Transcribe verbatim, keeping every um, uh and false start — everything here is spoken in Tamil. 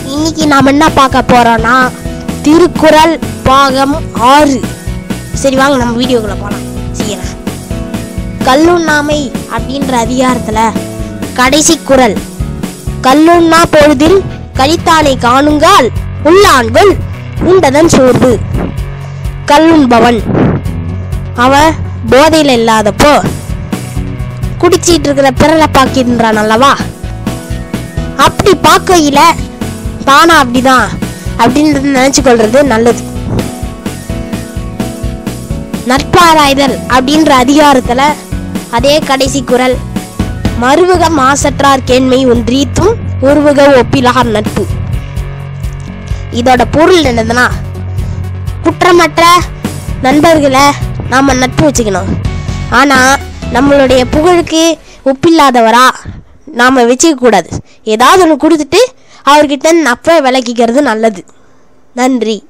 இன்னைக்கு நாம் என்ன பார்க்க போறோம்னா திருக்குறள் பாகம் ஆறு. சரி வாங்க நம்ம வீடியோக்குள்ள போகலாம். சீக்கிரம். கல்லுண்ணாமை அப்படின்ற அதிகாரத்துல கடைசி குறள், கல்லுண்ணா பொழுதில் கழித்தானை காணுங்கால் உள்ளான்கள் உண்டதன் சோர்வு. கல்லுண்பவன் அவன் போதையில் இல்லாதப்போ குடிச்சிட்டு இருக்கிற பிறரை பார்க்கின்றான் அல்லவா, அப்படி பார்க்கையில தானா அப்படிதான் அப்படின்றது நினைச்சு கொள்றது நல்லது. நட்பாராய்தல் அப்படின்ற அதிகாரத்துல அதே கடைசி குறள், மறுவுக மாசற்றார் கேண்மை ஒன்றீத்தும் ஒருவுக ஒப்பிலார் நட்பு. இதோட பொருள் என்னதுன்னா, குற்றமற்ற நண்பர்களை நாம நட்பு வச்சுக்கணும். ஆனா நம்மளுடைய புகழுக்கு ஒப்பில்லாதவரா நாம வச்சுக்க கூடாது. ஏதாவது ஒன்று கொடுத்துட்டு அவர்கிட்ட நட்பை விலக்கிக்கிறது நல்லது. நன்றி.